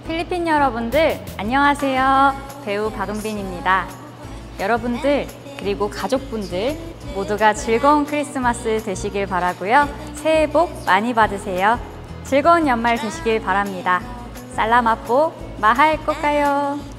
필리핀 여러분들 안녕하세요. 배우 박은빈입니다. 여러분들 그리고 가족분들 모두가 즐거운 크리스마스 되시길 바라고요. 새해 복 많이 받으세요. 즐거운 연말 되시길 바랍니다. 살라마포 마할 꽃가요.